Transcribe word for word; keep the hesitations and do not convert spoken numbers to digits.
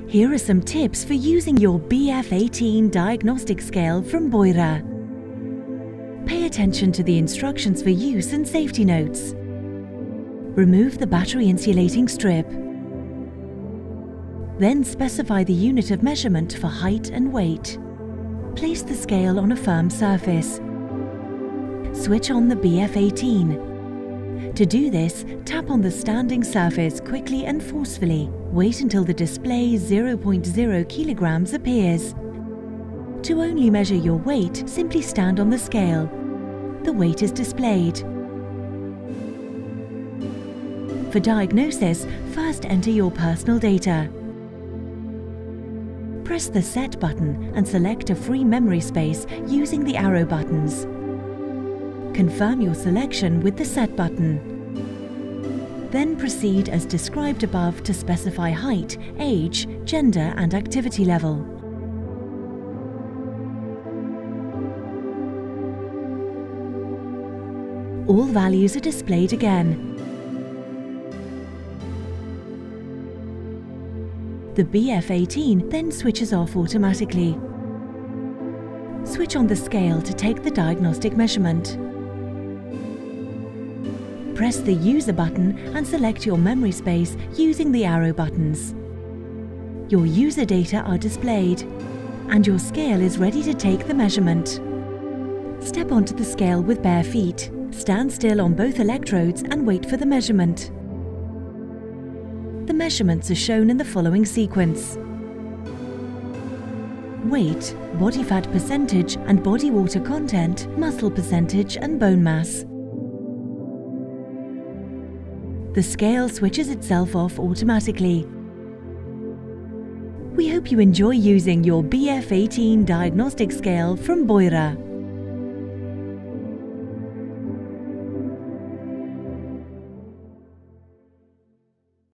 Here are some tips for using your B F eighteen diagnostic scale from Beurer. Pay attention to the instructions for use and safety notes. Remove the battery insulating strip. Then specify the unit of measurement for height and weight. Place the scale on a firm surface. Switch on the B F eighteen. To do this, tap on the standing surface quickly and forcefully. Wait until the display zero point zero kilograms appears. To only measure your weight, simply stand on the scale. The weight is displayed. For diagnosis, first enter your personal data. Press the Set button and select a free memory space using the arrow buttons. Confirm your selection with the Set button. Then proceed as described above to specify height, age, gender and activity level. All values are displayed again. The B F eighteen then switches off automatically. Switch on the scale to take the diagnostic measurement. Press the User button and select your memory space using the arrow buttons. Your user data are displayed, and your scale is ready to take the measurement. Step onto the scale with bare feet. Stand still on both electrodes and wait for the measurement. The measurements are shown in the following sequence: weight, body fat percentage and body water content, muscle percentage and bone mass. The scale switches itself off automatically. We hope you enjoy using your B F eighteen diagnostic scale from Beurer.